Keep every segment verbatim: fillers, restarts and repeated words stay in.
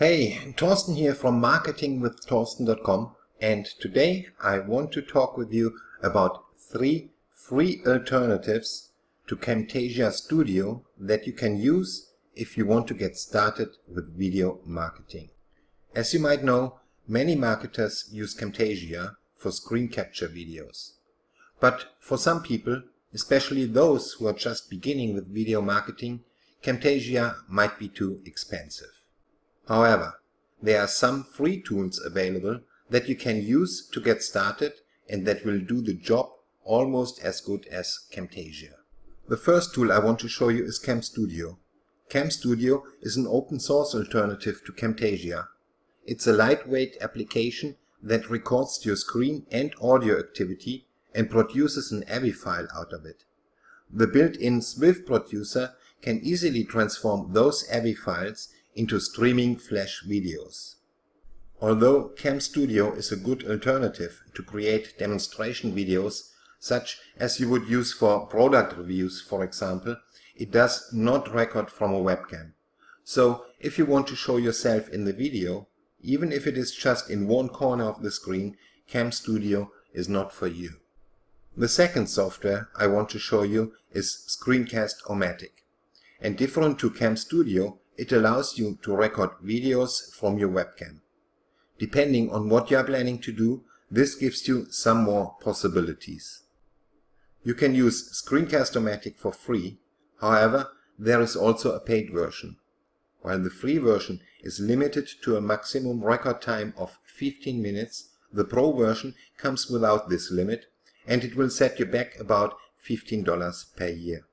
Hey, Torsten here from marketing with torsten dot com, and today I want to talk with you about three free alternatives to Camtasia Studio that you can use if you want to get started with video marketing. As you might know, many marketers use Camtasia for screen capture videos. But for some people, especially those who are just beginning with video marketing, Camtasia might be too expensive. However, there are some free tools available that you can use to get started and that will do the job almost as good as Camtasia. The first tool I want to show you is Camstudio. Camstudio is an open source alternative to Camtasia. It's a lightweight application that records your screen and audio activity and produces an A V I file out of it. The built-in Swift producer can easily transform those A V I files into streaming Flash videos. Although Camstudio is a good alternative to create demonstration videos, such as you would use for product reviews, for example, it does not record from a webcam. So if you want to show yourself in the video, even if it is just in one corner of the screen, Camstudio is not for you. The second software I want to show you is Screencast-O-Matic. And different to Camstudio, it allows you to record videos from your webcam. Depending on what you are planning to do, this gives you some more possibilities. You can use Screencast-O-Matic for free, however, there is also a paid version. While the free version is limited to a maximum record time of fifteen minutes, the Pro version comes without this limit, and it will set you back about fifteen dollars per year.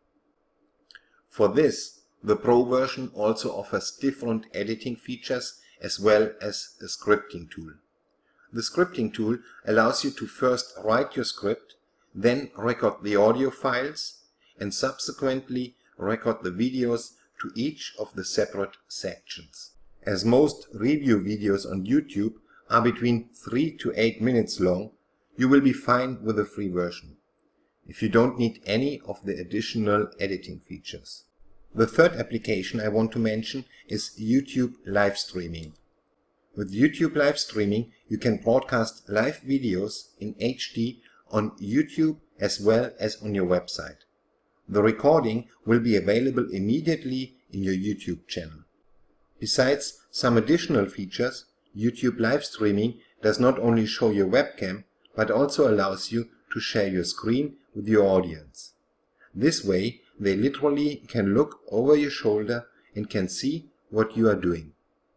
For this, the Pro version also offers different editing features as well as a scripting tool. The scripting tool allows you to first write your script, then record the audio files, and subsequently record the videos to each of the separate sections. As most review videos on YouTube are between three to eight minutes long, you will be fine with the free version, if you don't need any of the additional editing features. The third application I want to mention is YouTube live streaming. With YouTube live streaming, you can broadcast live videos in H D on YouTube as well as on your website. The recording will be available immediately in your YouTube channel. Besides some additional features, YouTube live streaming does not only show your webcam, but also allows you to share your screen with your audience. This way, they literally can look over your shoulder and can see what you are doing.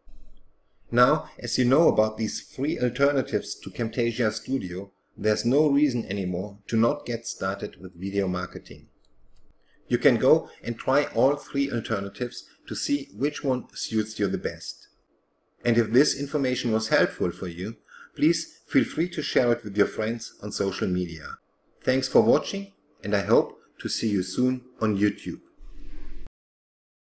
Now, as you know about these free alternatives to Camtasia Studio, there's no reason anymore to not get started with video marketing. You can go and try all three alternatives to see which one suits you the best. And if this information was helpful for you, please feel free to share it with your friends on social media. Thanks for watching, and I hope to see you soon on YouTube.